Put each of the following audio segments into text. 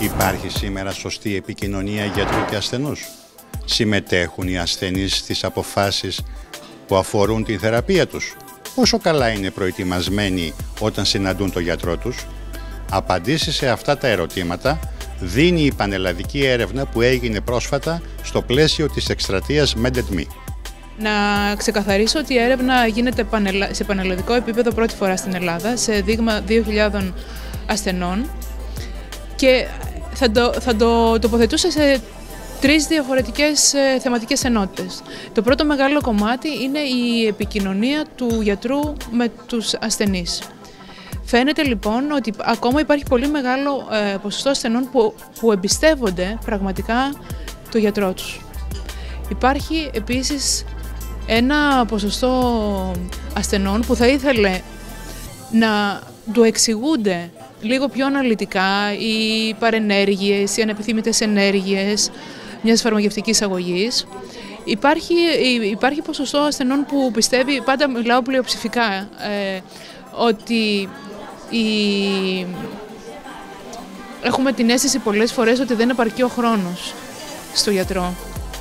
Υπάρχει σήμερα σωστή επικοινωνία γιατρού και ασθενούς? Συμμετέχουν οι ασθενείς στις αποφάσεις που αφορούν την θεραπεία τους? Πόσο καλά είναι προετοιμασμένοι όταν συναντούν τον γιατρό τους? Απαντήσεις σε αυτά τα ερωτήματα δίνει η πανελλαδική έρευνα που έγινε πρόσφατα στο πλαίσιο της εκστρατείας MededMe. Να ξεκαθαρίσω ότι η έρευνα γίνεται σε πανελλαδικό επίπεδο πρώτη φορά στην Ελλάδα, σε δείγμα 2.000 ασθενών, και θα το τοποθετούσα σε 3 διαφορετικές θεματικές ενότητες. Το πρώτο μεγάλο κομμάτι είναι η επικοινωνία του γιατρού με τους ασθενείς. Φαίνεται λοιπόν ότι ακόμα υπάρχει πολύ μεγάλο ποσοστό ασθενών που εμπιστεύονται πραγματικά το γιατρό τους. Υπάρχει επίσης ένα ποσοστό ασθενών που θα ήθελε να του εξηγούνται λίγο πιο αναλυτικά οι παρενέργειες, οι ανεπιθύμητες ενέργειες μιας φαρμακευτικής αγωγής. Υπάρχει ποσοστό ασθενών που πιστεύει, πάντα μιλάω πλειοψηφικά, ότι έχουμε την αίσθηση πολλές φορές ότι δεν επαρκεί ο χρόνος στο γιατρό.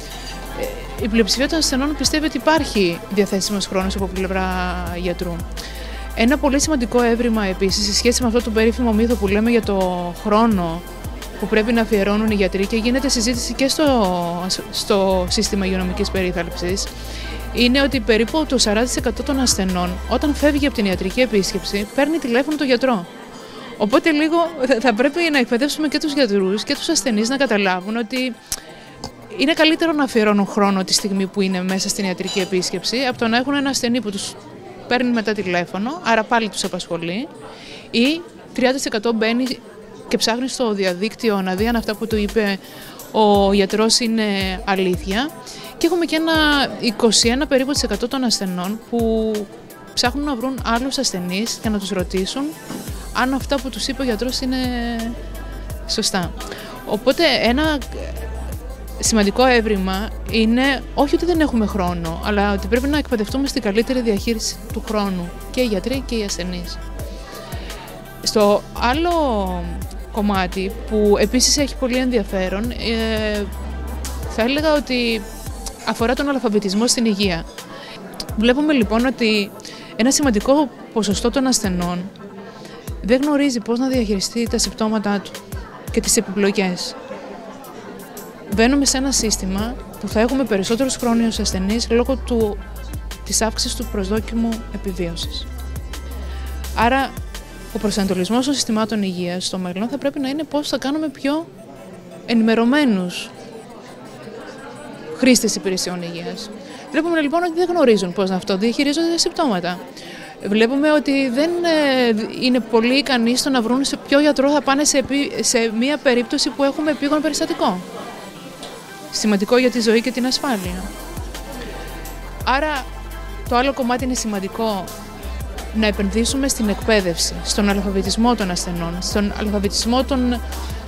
Η πλειοψηφία των ασθενών πιστεύει ότι υπάρχει διαθέσιμος χρόνος από πλευρά γιατρού. Ένα πολύ σημαντικό έβριμα επίσης, σε σχέση με αυτό το περίφημο μύθο που λέμε για το χρόνο που πρέπει να αφιερώνουν οι γιατροί, και γίνεται συζήτηση και στο σύστημα υγειονομικής περίθαλψης, είναι ότι περίπου το 40% των ασθενών, όταν φεύγει από την ιατρική επίσκεψη, παίρνει τηλέφωνο τον γιατρό. Οπότε λίγο θα πρέπει να εκπαιδεύσουμε και τους γιατρούς και τους ασθενείς να καταλάβουν ότι είναι καλύτερο να αφιερώνουν χρόνο τη στιγμή που είναι μέσα στην ιατρική επίσκεψη, από το να έχουν ένα ασθενή που τους παίρνει μετά τηλέφωνο, άρα πάλι τους απασχολεί, ή 30% μπαίνει και ψάχνει στο διαδίκτυο να δει αν αυτά που του είπε ο γιατρός είναι αλήθεια. Και έχουμε και ένα 21 περίπου % των ασθενών που ψάχνουν να βρουν άλλους ασθενείς και να τους ρωτήσουν αν αυτά που τους είπε ο γιατρός είναι σωστά. Οπότε ένα σημαντικό έβριμα είναι όχι ότι δεν έχουμε χρόνο, αλλά ότι πρέπει να εκπαιδευτούμε στην καλύτερη διαχείριση του χρόνου, και οι γιατροί και οι ασθενείς. Στο άλλο κομμάτι που επίσης έχει πολύ ενδιαφέρον, θα έλεγα ότι αφορά τον αλφαβητισμό στην υγεία. Βλέπουμε λοιπόν ότι ένα σημαντικό ποσοστό των ασθενών δεν γνωρίζει πώς να διαχειριστεί τα συμπτώματά του και τις επιπλοκές. Μπαίνουμε σε ένα σύστημα που θα έχουμε περισσότερους χρόνιους ασθενείς λόγω της αύξησης του προσδόκιμου επιβίωσης. Άρα, ο προσανατολισμός των συστημάτων υγείας στο μέλλον θα πρέπει να είναι πώς θα κάνουμε πιο ενημερωμένους χρήστες υπηρεσιών υγείας. Βλέπουμε λοιπόν ότι δεν γνωρίζουν πώς να αυτοδιαχειρίζονται τα συμπτώματα. Βλέπουμε ότι δεν είναι πολύ ικανοί στο να βρουν σε ποιο γιατρό θα πάνε σε μια περίπτωση που έχουμε επίγον περιστατικό. Σημαντικό για τη ζωή και την ασφάλεια. Άρα το άλλο κομμάτι είναι σημαντικό να επενδύσουμε στην εκπαίδευση, στον αλφαβητισμό των ασθενών, στον αλφαβητισμό των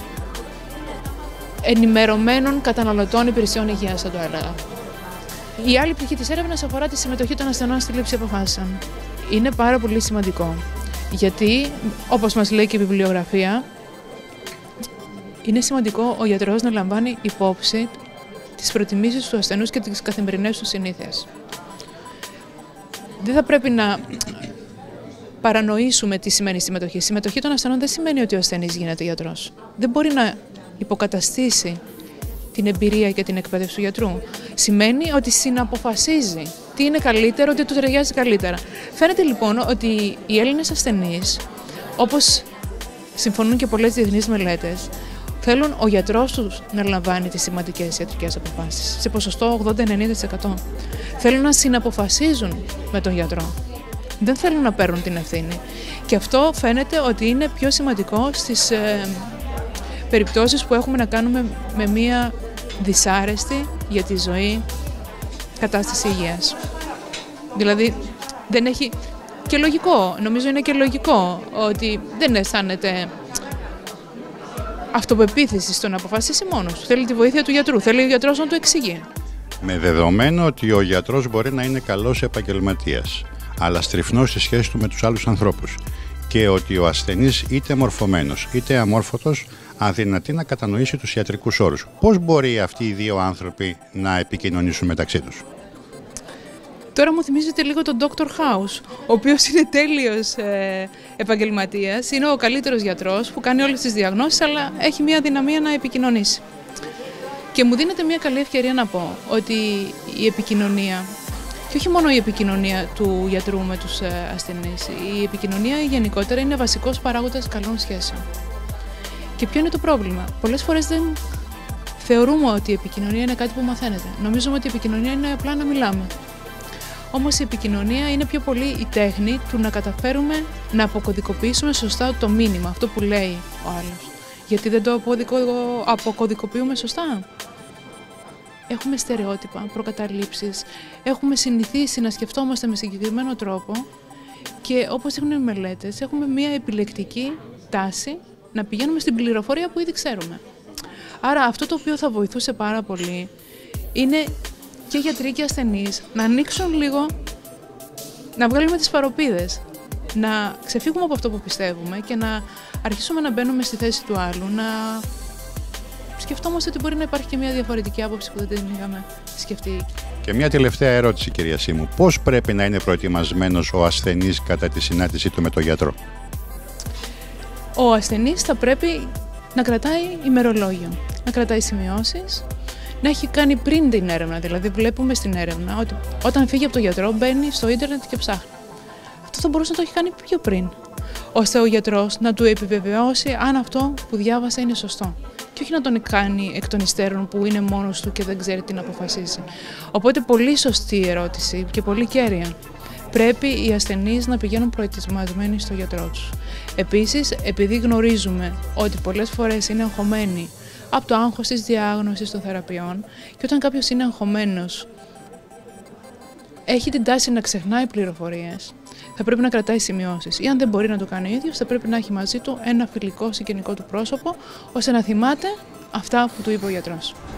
ενημερωμένων καταναλωτών υπηρεσιών υγείας, θα το έλεγα. Η άλλη πτυχή της έρευνας αφορά τη συμμετοχή των ασθενών στη λήψη αποφάσεων. Είναι πάρα πολύ σημαντικό, γιατί, όπως μας λέει και η βιβλιογραφία, είναι σημαντικό ο γιατρός να λαμβάνει υπόψη τις προτιμήσεις του ασθενούς και τις καθημερινές του συνήθειες. Δεν θα πρέπει να παρανοήσουμε τι σημαίνει συμμετοχή. Συμμετοχή των ασθενών δεν σημαίνει ότι ο ασθενής γίνεται γιατρός. Δεν μπορεί να υποκαταστήσει την εμπειρία και την εκπαίδευση του γιατρού. Σημαίνει ότι συναποφασίζει τι είναι καλύτερο, ότι του ταιριάζει καλύτερα. Φαίνεται λοιπόν ότι οι Έλληνες ασθενείς, όπως συμφωνούν και πολλές διεθνείς μελέτες, θέλουν ο γιατρός τους να λαμβάνει τις σημαντικές ιατρικές αποφάσεις, σε ποσοστό 80-90%. Θέλουν να συναποφασίζουν με τον γιατρό. Δεν θέλουν να παίρνουν την ευθύνη. Και αυτό φαίνεται ότι είναι πιο σημαντικό στις περιπτώσεις που έχουμε να κάνουμε με μία δυσάρεστη για τη ζωή κατάσταση υγείας. Δηλαδή δεν έχει... Και λογικό, νομίζω είναι και λογικό ότι δεν αισθάνεται αυτοπεποίθηση στο να αποφασίσει μόνος του. Θέλει τη βοήθεια του γιατρού, θέλει ο γιατρός να του εξηγεί. Με δεδομένο ότι ο γιατρός μπορεί να είναι καλός επαγγελματίας, αλλά στριφνός στη σχέση του με τους άλλους ανθρώπους και ότι ο ασθενής είτε μορφωμένος είτε αμόρφωτος αδυνατεί να κατανοήσει τους ιατρικούς όρους. Πώς μπορεί αυτοί οι δύο άνθρωποι να επικοινωνήσουν μεταξύ τους? Τώρα μου θυμίζετε λίγο τον Dr. House, ο οποίος είναι τέλειος επαγγελματίας, είναι ο καλύτερος γιατρός που κάνει όλες τις διαγνώσεις, αλλά έχει μια αδυναμία να επικοινωνήσει. Και μου δίνεται μια καλή ευκαιρία να πω ότι η επικοινωνία, και όχι μόνο η επικοινωνία του γιατρού με τους ασθενείς, η επικοινωνία γενικότερα είναι βασικός παράγοντας καλών σχέσεων. Και ποιο είναι το πρόβλημα? Πολλές φορές δεν θεωρούμε ότι η επικοινωνία είναι κάτι που μαθαίνεται. Νομίζουμε ότι η επικοινωνία είναι απλά να μιλάμε. Όμως η επικοινωνία είναι πιο πολύ η τέχνη του να καταφέρουμε να αποκωδικοποιήσουμε σωστά το μήνυμα, αυτό που λέει ο άλλος. Γιατί δεν το αποκωδικοποιούμε σωστά? Έχουμε στερεότυπα, προκαταλήψεις, έχουμε συνηθίσει να σκεφτόμαστε με συγκεκριμένο τρόπο και όπως δείχνουν οι μελέτες, έχουμε μια επιλεκτική τάση να πηγαίνουμε στην πληροφορία που ήδη ξέρουμε. Άρα αυτό το οποίο θα βοηθούσε πάρα πολύ είναι και γιατροί και ασθενείς να ανοίξουν λίγο, να βγάλουμε τις φαροπίδες, να ξεφύγουμε από αυτό που πιστεύουμε και να αρχίσουμε να μπαίνουμε στη θέση του άλλου, να σκεφτόμαστε ότι μπορεί να υπάρχει και μια διαφορετική άποψη που δεν την είχαμε σκεφτεί. Και μια τελευταία ερώτηση, κυρία Σίμου. Πώς πρέπει να είναι προετοιμασμένος ο ασθενής κατά τη συνάντησή του με τον γιατρό? Ο ασθενής θα πρέπει να κρατάει ημερολόγιο, να κρατάει σημειώσεις, να έχει κάνει πριν την έρευνα. Δηλαδή, βλέπουμε στην έρευνα ότι όταν φύγει από τον γιατρό, μπαίνει στο ίντερνετ και ψάχνει. Αυτό θα μπορούσε να το έχει κάνει πιο πριν, ώστε ο γιατρός να του επιβεβαιώσει αν αυτό που διάβασε είναι σωστό. Και όχι να τον κάνει εκ των υστέρων που είναι μόνος του και δεν ξέρει τι να αποφασίσει. Οπότε, πολύ σωστή ερώτηση και πολύ κέρια. Πρέπει οι ασθενείς να πηγαίνουν προετοιμασμένοι στο γιατρό τους. Επίσης, επειδή γνωρίζουμε ότι πολλές φορές είναι αγχωμένοι από το άγχος της διάγνωσης των θεραπείων και όταν κάποιος είναι αγχωμένος έχει την τάση να ξεχνάει πληροφορίες, θα πρέπει να κρατάει σημειώσεις. Ή αν δεν μπορεί να το κάνει ο ίδιος, θα πρέπει να έχει μαζί του ένα φιλικό συγγενικό του πρόσωπο, ώστε να θυμάται αυτά που του είπε ο γιατρός.